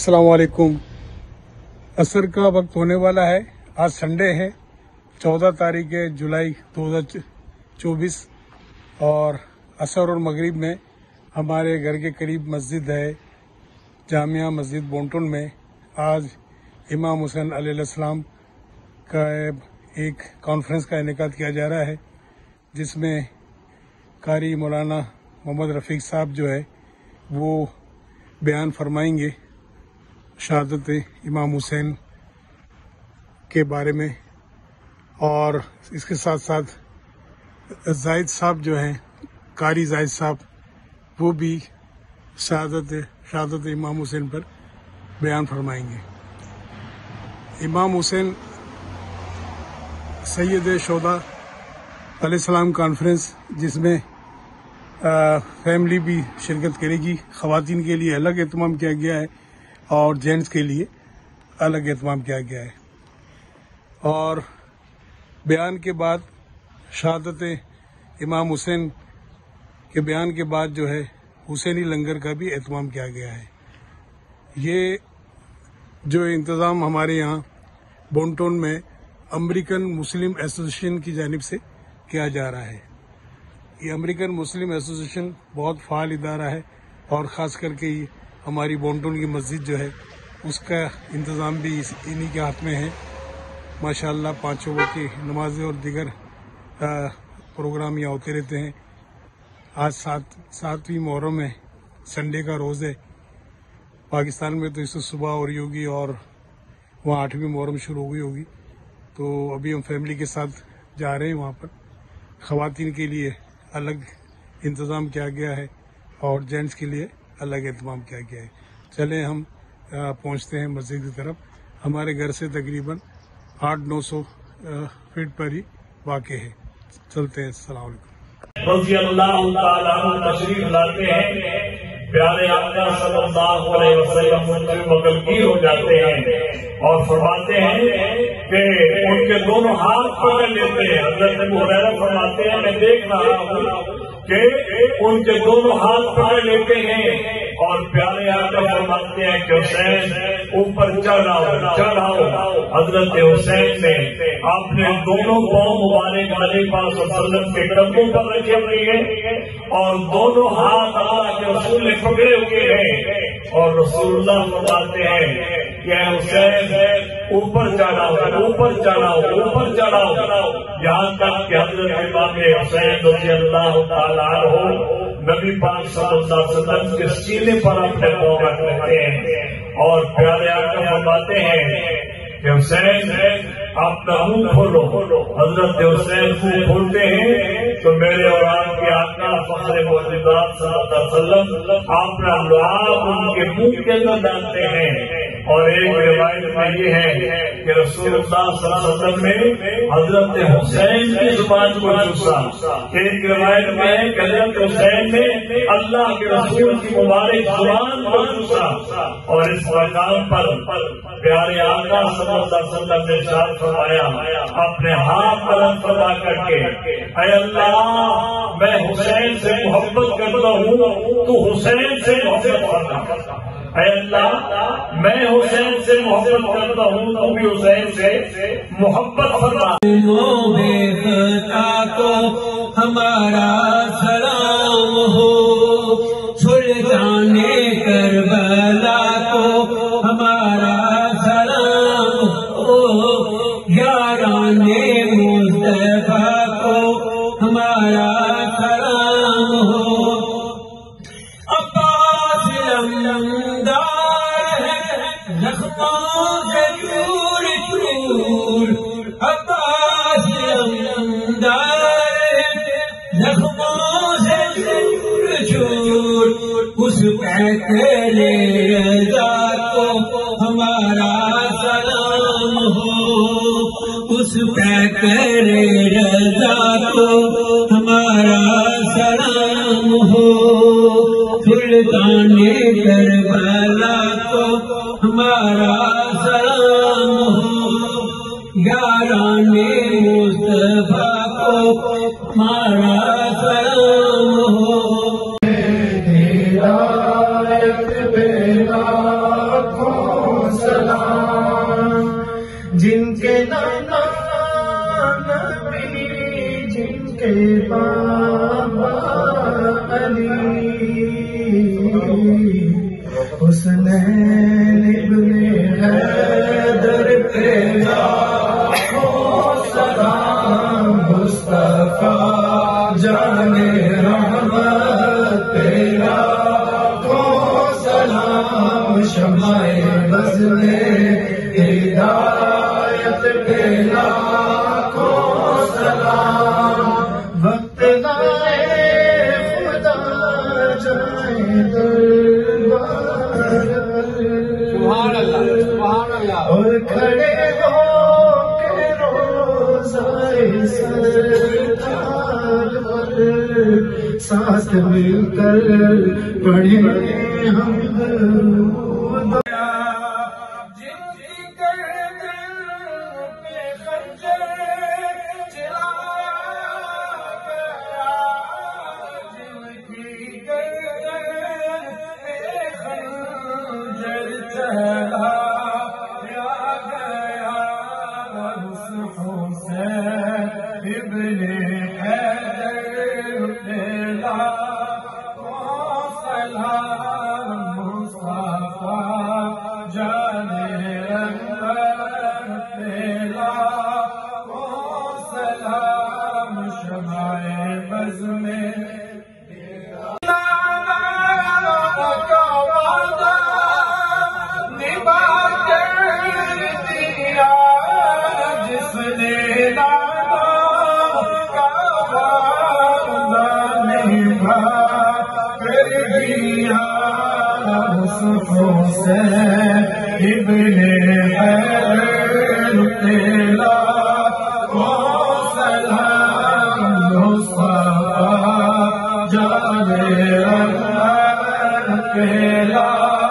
अस्सलाम वालेकुम। असर का वक्त होने वाला है। आज संडे है, 14 तारीख है जुलाई 2024 और असर और मगरिब में हमारे घर के करीब मस्जिद है जामिया मस्जिद बोंटन में आज इमाम हुसैन अलैहिस्सलाम का एक कॉन्फ्रेंस का इनेकाद किया जा रहा है, जिसमें कारी मौलाना मोहम्मद रफीक साहब जो है वो बयान फरमाएंगे शहादत इमाम हुसैन के बारे में। और इसके साथ साथ जाहिद साहब जो हैं, कारी जाहिद साहब, वो भी शहादत इमाम हुसैन पर बयान फरमाएंगे। इमाम हुसैन सैयद-ए-शोदा अलैहिस्सलाम कॉन्फ्रेंस, जिसमें फैमिली भी शिरकत करेगी। ख़वातीन के लिए अलग एहतमाम किया गया है और जेंट्स के लिए अलग एहतमाम किया गया है। और बयान के बाद शहादत इमाम हुसैन के बयान के बाद जो है हुसैनी लंगर का भी एहतमाम किया गया है। ये जो इंतज़ाम हमारे यहाँ बोंटन में अमेरिकन मुस्लिम एसोसिएशन की जानिब से किया जा रहा है। ये अमेरिकन मुस्लिम एसोसिएशन बहुत फ़ाल इदारा है और ख़ास करके हमारी बोंटन की मस्जिद जो है उसका इंतज़ाम भी इन्हीं के हाथ में है। माशाअल्लाह पाँचों वक्त की नमाज़ें और दीगर प्रोग्राम यहाँ होते रहते हैं। आज सातवीं मुहर्रम है, संडे का रोज़ है। पाकिस्तान में तो इससे सुबह हो रही होगी और वहाँ 8वीं मुहर्रम शुरू हो गई होगी। तो अभी हम फैमिली के साथ जा रहे हैं वहाँ पर। ख़वातीन के लिए अलग इंतज़ाम किया गया है और जेंट्स के लिए अलग एहतमाम किया गया है। चलें हम पहुँचते हैं मस्जिद की तरफ। हमारे घर से तकरीबन 800-900 फीट पर ही वाक़ है। चलते हैं। अस्सलाम वालेकुम। रज़ी अल्लाह तआला अन्हु तशरीफ लाते हैं, प्यारे आका सल्लल्लाहु अलैहि वसल्लम उनके मगलगी हो जाते हैं और फरमाते हैं कि उनके दोनों हाथ पकड़ लेते हैं। हज़रत अबू हुरैरा फरमाते हैं, मैं देख रहा हूँ कि उनके दोनों हाथ पकड़ लेते हैं और प्यारे आका फरमाते हैं कि हुसैन ऊपर चढ़ाओ। हजरत हुसैन ने अपने दोनों पांव मुबारक नबी पाक सल्लल्लाहु अलैहि वसल्लम के कदमों पर रखे हुए हैं और दोनों हाथ अल्लाह के रसूल ने पकड़े हुए हैं और रसूलुल्लाह फरमाते हैं कि हुसैन ऊपर चढ़ाओ, यहाँ तक कि हजरत इमाम हुसैन रज़ियल्लाहु तआला अन्हु नबी पाक सल्लल्लाहु अलैहि वसल्लम के सीने पर अपने पांव रख लेते हैं और प्यारे आका फरमाते हैं कि हुसैन अपना मुंह खोलो। हजरत हुसैन मुंह खोलते हैं तो मेरे और आपके आका फखरे मौजूदात सल्लल्लाहु अलैहि वसल्लम अपना लुआब उनके मुंह के अंदर डालते हैं। और एक रिवायत में ये है कि रसूलुल्लाह सल्लल्लाहु अलैहि वसल्लम ने हजरत हुसैन की जुबान को चूसा। एक रिवायत में है कि हजरत हुसैन ने अल्लाह के रसूल की मुबारक जुबान को चूसा। और इस मकाम पर प्यारे आका सल्लल्लाहु अलैहि वसल्लम ने इरशाद फरमाया, अपने हाथ तरफ फदा करके, ऐ अल्लाह मैं हुसैन से मोहब्बत करता हूँ, तू हुसैन से मोहब्बत करता। ऐ अल्लाह मैं हुसैन से मोहब्बत करता हूँ, तू भी हुसैन से मोहब्बत फरमा। को हमारा सलाम हो, सुल्ताने करबला को हमारा सलाम हो, याराने मुस्तफा को हमारा सलाम हो। अब्बास लमदार है जख्मों से चूर चूर, अब्बास लमदार है जख्मों से चूर चूर, उस पैकरे रज़ा को हमारा सलाम हो, उस पैकरे रज़ा को हमारा सलाम हो। सुल्ताने करबला को हमारा सलाम हो, याराने मुस्तफा को हमारा सलाम हो। हिदायत बेना حسین ابن حیدر تیرا سلام مصطفیٰ جان رحمت تیرا سلام شمع بز میں ہدایت تیرا سلام وقت لائے خدا جائے دربار سبحان اللہ سبحان اللہ اور کھڑے ہو کے روزائے سرکار پر ساتھ مل کر پڑھیں ہم درود ابن حیدر تیرا سلام مصطفیٰ جان رحمت تیرا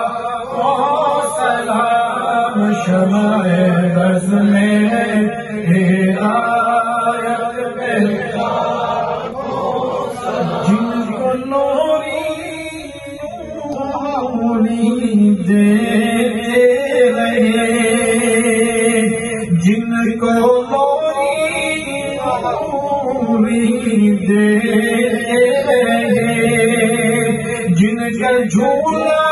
سلام شمع بز میں ہدایت تیرا جن کو نوری دیتے رہے جن کو موری دیتے رہے جن کا جھولا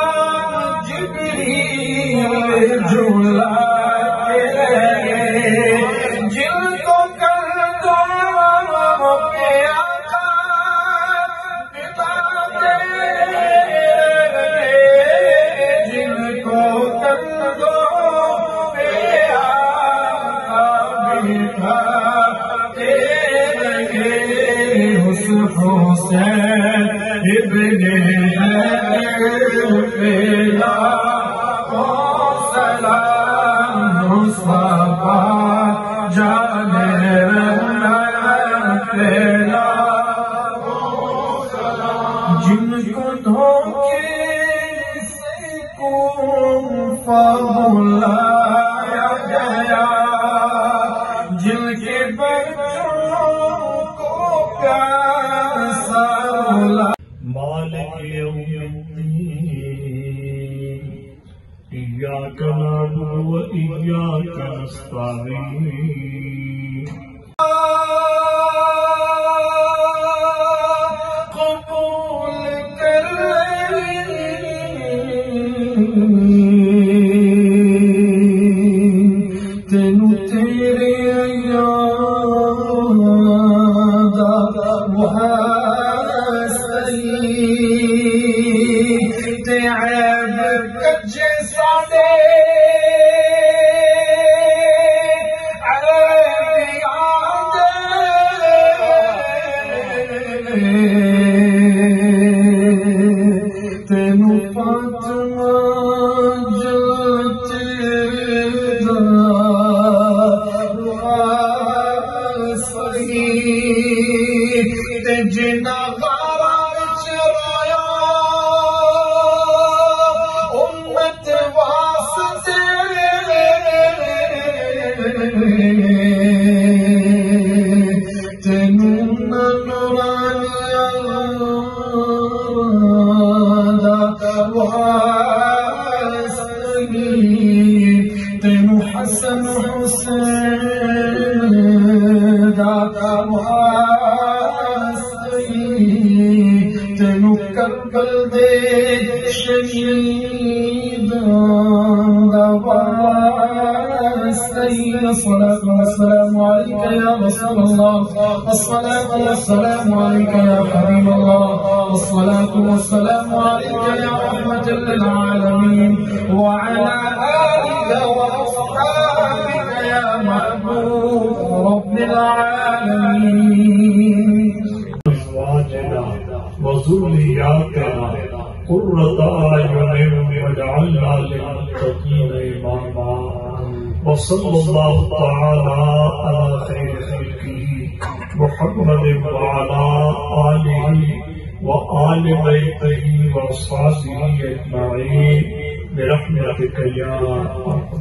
جبریل جھولاتے رہے جن کو کندھوں پہ آقا بٹھاتے حسین ابن حیدر تیرا سلام مصطفیٰ جان رحمت تیرا جن کو دھوکے سے کوفہ بلایا گیا جن کے بچوں کو پیاسا مالک یوم الدین ایاک نعبد و ایاک نستعین قبول کر تینوں تیرے جنا غارہ چرایا امت واسطے تینوں نورانیاں دا واسطے تینوں حسن حسین دا تینوں کربل دے شہید المرسلين الصلاة والسلام عليك يا رسول الله الصلاة والسلام عليك يا حبيب الله الصلاة والسلام عليك يا رحمة للعالمين وعلى آلك وأصحابك يا محبوب رب العالمين أزواجنا وذرياتنا قرة أعين واجعلنا للمتقين إماما وصلى الله تعالى على خير خلقه محمد وعلى آله وآل بيته وأصحابه أجمعين برحمتك يا أرحم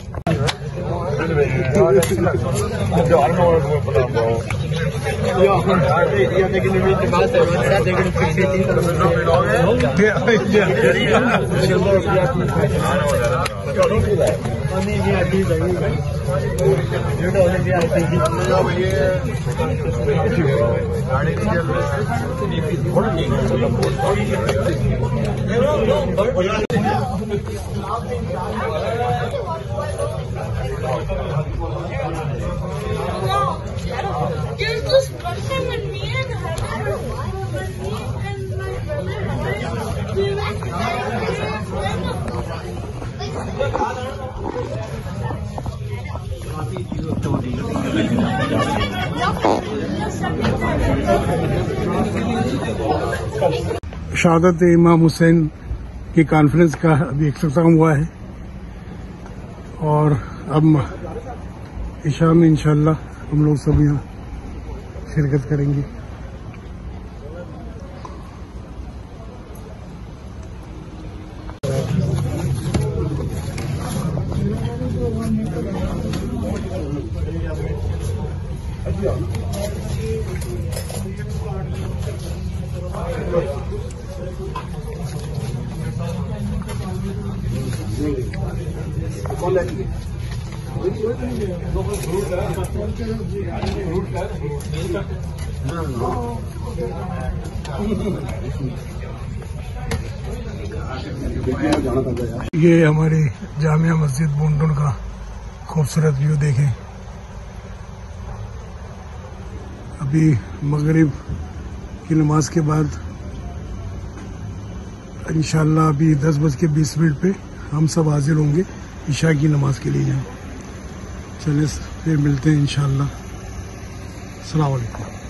There's this one time when me and my brother we went शहादत इमाम हुसैन की कॉन्फ्रेंस का अभी इख्तिताम हुआ है और अब इशा में इंशाअल्लाह हम लोग सब यहाँ शिरकत करेंगे। ये हमारी जामिया मस्जिद बोंटन का खूबसूरत व्यू देखें। अभी मगरिब की नमाज के बाद इंशाअल्लाह अभी 10:20 पे हम सब हाजिर होंगे इशा की नमाज के लिए। चलिए फिर मिलते हैं इंशाअल्लाह। अस्सलाम वालेकुम।